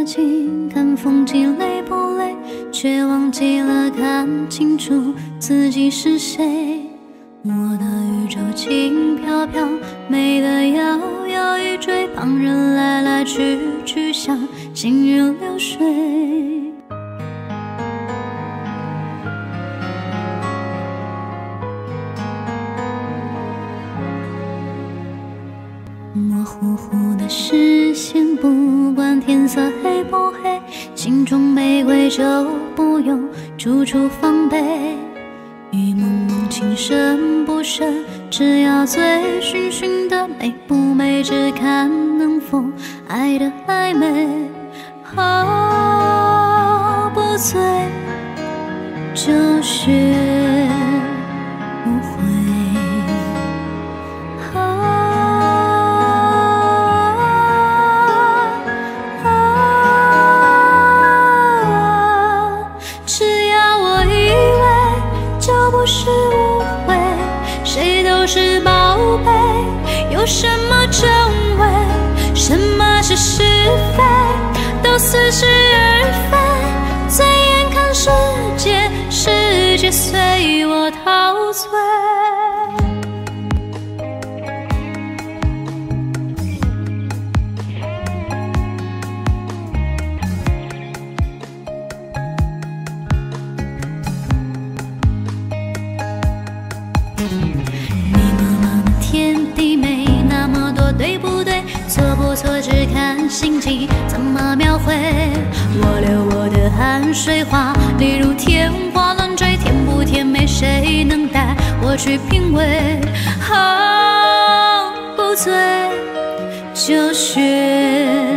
睛，看风景累不累，却忘记了看清楚自己是谁。我的宇宙轻飘飘，美得摇摇欲坠，旁人来来去去，像行云流水。模糊糊的视线，不管天色黑不黑，心中玫瑰就不用处处防备。雨蒙蒙，情深不深，只要醉醺醺的，美不美，只看能否爱的暧昧。不醉就学不会。只要我以为就不是误会，谁都是宝贝，有什么真伪，什么是是非，都似是而非。醉眼看世界，世界随我陶醉。迷茫茫的天地没那么多对不对，错不错只看心情怎么描绘。我流我的汗水花，例如天花乱坠，甜不甜美谁能带我去品味。不醉就学